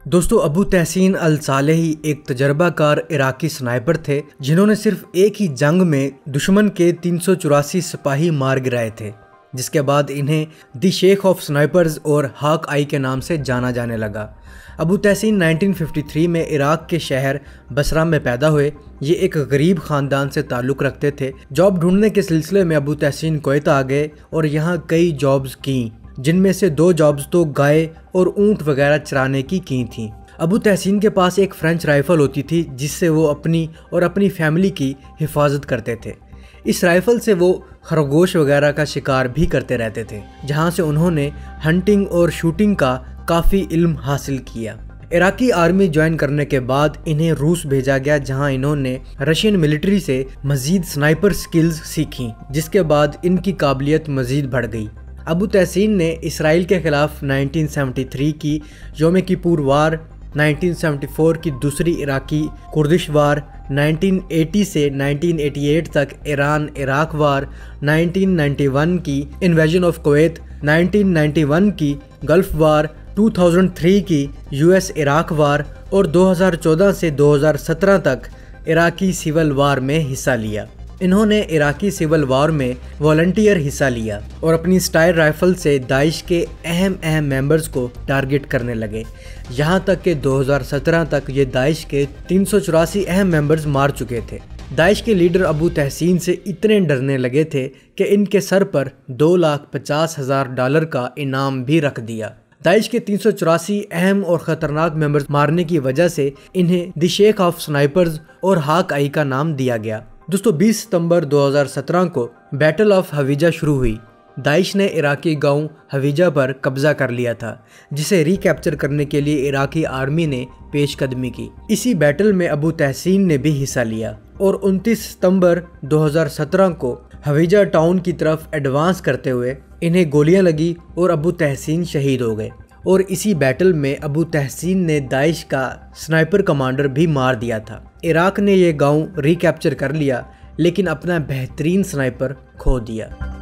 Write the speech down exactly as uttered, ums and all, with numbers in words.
دوستو ابو تحسین الصالحی ایک تجربہ کار عراقی سنائپر تھے جنہوں نے صرف ایک ہی جنگ میں دشمن کے تین سو چوراسی سپاہی مار گرائے تھے، جس کے بعد انہیں دی شیخ آف سنائپرز اور ہاک آئی کے نام سے جانا جانے لگا۔ ابو تحسین نائنٹین ففٹی تھری میں عراق کے شہر بصرہ میں پیدا ہوئے۔ یہ ایک غریب خاندان سے تعلق رکھتے تھے۔ جاب ڈھونڈنے کے سلسلے میں ابو تحسین کویت آ گئے اور یہاں کئی جابز کیں، جن میں سے دو جابز تو گائے اور اونٹ وغیرہ چرانے کی کی تھیں۔ ابو تحسین کے پاس ایک فرینچ رائفل ہوتی تھی جس سے وہ اپنی اور اپنی فیملی کی حفاظت کرتے تھے۔ اس رائفل سے وہ خرگوش وغیرہ کا شکار بھی کرتے رہتے تھے، جہاں سے انہوں نے ہنٹنگ اور شوٹنگ کا کافی علم حاصل کیا۔ عراقی آرمی جوائن کرنے کے بعد انہیں روس بھیجا گیا، جہاں انہوں نے رشین ملٹری سے مزید سنائپر سکلز سیکھیں، جس کے بعد ان کی قابلیت مزید بڑھ گئی۔ ابو تحسین نے اسرائیل کے خلاف نائنٹین سیونٹی تھری کی Yom Kippur war, nineteen seventy four کی دوسری Iraqi Kurdish war, nineteen eighty سے نائنٹین ایٹی ایٹ تک Iran Iraq war, nineteen ninety one کی invasion of Kuwait, nineteen ninety one کی گلف وار، دو ہزار تین کی یو ایس عراق وار اور دو ہزار چودہ سے دو ہزار سترہ تک عراقی سول وار میں حصہ لیا۔ انہوں نے عراقی سول وار میں والنٹیئر حصہ لیا اور اپنی سٹائر رائفل سے داعش کے اہم اہم ممبرز کو ٹارگٹ کرنے لگے، یہاں تک کہ دو ہزار سترہ تک یہ داعش کے تین سو چوراسی اہم ممبرز مار چکے تھے۔ داعش کے لیڈر ابو تحسین سے اتنے ڈرنے لگے تھے کہ ان کے سر پر دو لاکھ پچاس ہزار ڈالر کا انعام بھی رکھ دیا۔ داعش کے تین سو چوراسی اہم اور خطرناک ممبرز مارنے کی وجہ سے انہیں دی شیخ آف سنائپرز اور ہاک آئی کا نام دیا گیا۔ دوستو بیس ستمبر دو ہزار سترہ کو بیٹل آف حویجہ شروع ہوئی۔ داعش نے عراقی گاؤں حویجہ پر قبضہ کر لیا تھا، جسے ری کیپچر کرنے کے لیے عراقی آرمی نے پیش قدمی کی۔ اسی بیٹل میں ابو تحسین نے بھی حصہ لیا اور انتیس ستمبر دو ہزار سترہ کو حویجہ ٹاؤن کی طرف ایڈوانس کرتے ہوئے انہیں گولیاں لگی اور ابو تحسین شہید ہو گئے۔ اور اسی بیٹل میں ابو تحسین نے داعش کا سنائپر کمانڈر بھی مار دیا تھا۔ عراق نے یہ گاؤں ری کیپچر کر لیا، لیکن اپنا بہترین سنائپر کھو دیا۔